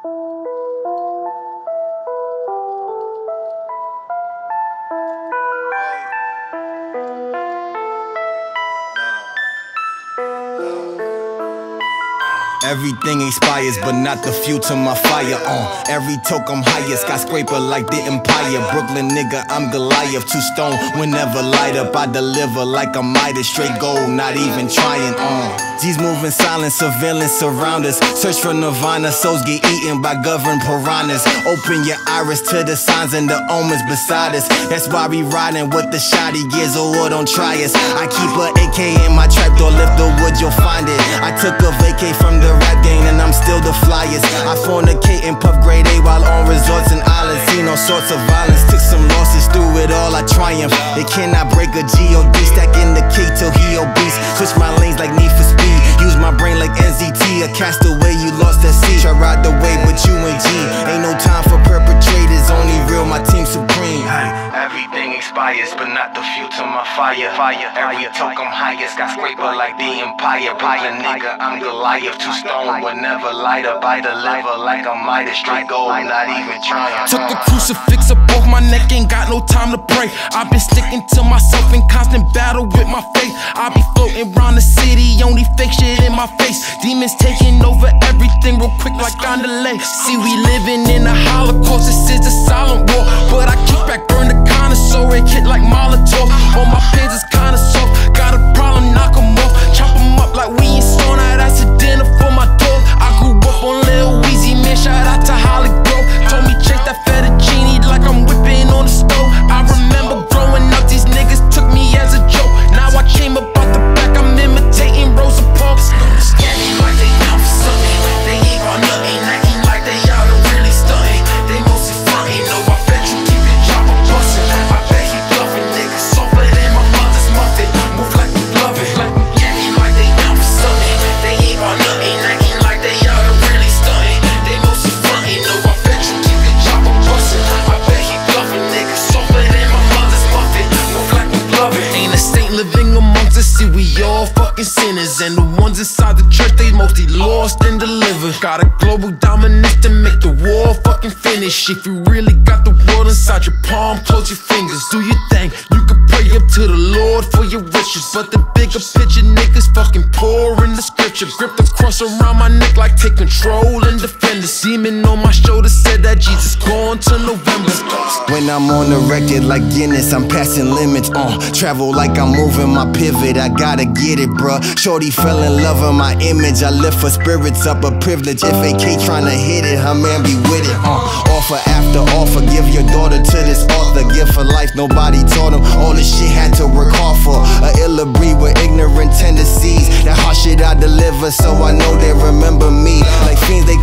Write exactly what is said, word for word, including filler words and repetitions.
Everything expires, but not the fuel to my fire. Uh, every toke I'm higher, skyscraper like the Empire. Brooklyn nigga, I'm Goliath, two stone. Whenever light up, I deliver like I'm Midas, straight gold, not even trying. Uh, G's moving silent, surveillance surround us. Search for nirvana, souls get eaten by governed piranhas. Open your iris to the signs and the omens beside us. That's why we riding with the shotty gears, or oh, don't try us. I keep a A K in my trapdoor, lift the wood, you'll find it. I took a vacay from the rap game and I'm still the flyest. I fornicate and puff grade A while on resorts and islands. Seen all sorts of violence, took some losses, through it all I triumph. They cannot break a G O D, stacking the K till he obese. Switch my lanes like Need for Speed, use my brain like N Z T. A castaway, you lost at sea. Try ride the wave, but you ain't G. Ain't no time for perpetrators, only real, my team supreme. Hey. Everything expires, but not the fuel to my fire. Fire. Every toke I'm higher, skyscraper like the Empire. Brooklyn nigga, I'm Goliath, two stone. Whenever light up, I deliver like I'm Midas, straight gold, not even trying. Took the crucifix up off my neck, ain't got no time to pray. I've been sticking to myself in constant battle with my faith. I be floating around the city, only fake shit in my face. Demons taking over everything real quick like on delay. See, we living in a holocaust, this is a silent war. But I kick back, burn the connoisseur, and hit like Molotov. All my pins is kinda soft, got a problem, knock 'em off. Chop 'em up like we in stone, that's a dinner for my dog. I grew up on Lil Weezy, man, shout out to Holly Grove. Told me chase that fettuccine like I'm whipping on the stove. I remember growing up, these niggas took me as a joke. Now I came up out the back, I'm imitating Rosa Parks. Scanning like they out for something, they ain't got nothing. Acting like they out and really stunting, they mostly fronting. No, I bet you keep your job a bustin'. I bet he bluffing, niggas softer than my mother's muffin. Move like we love it, scanning like they out for something, they ain't got nothing. Acting like they out and really stunting, they mostly fronting. No, I bet you keep your job a bustin'. I bet he bluffing, niggas softer than my mother's muffin. Move like we love it. Ain't a saint living amongst us, see we all fucking sinners. And the ones inside the church, they mostly lost and delivered. Got a global dominance to make the war fucking finish. If you really got the world inside your palm, close your fingers, do your thing. You can pray up to the Lord for your wishes, but the bigger picture, niggas fucking poor in the scripture. Grip the cross around my neck like take control and defend the demon on my shoulder said that Jesus gone to November. When I'm on the record like Guinness, I'm passing limits. Uh, travel like I'm moving my pivot, I gotta get it, bruh. Shorty fell in love with my image, I lift her spirits up, a privilege. If A K tryna hit it, her man be with it. Uh, offer after offer, give your daughter to this author. Give her life, nobody taught him. All this shit had to work hard for. A iller breed with ignorant tendencies. That hard shit I deliver, so I know they remember me. Like fiends, they